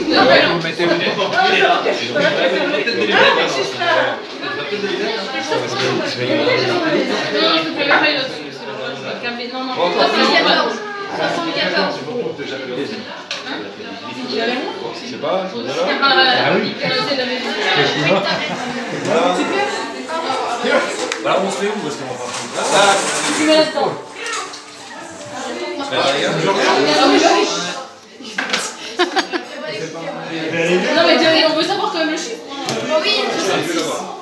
Vous mettez où? Je sais pas, ah oui. Bah on se fait où parce qu'on va Tu mets là-dedans. Non mais on veut savoir quand même le chiffre. Oui.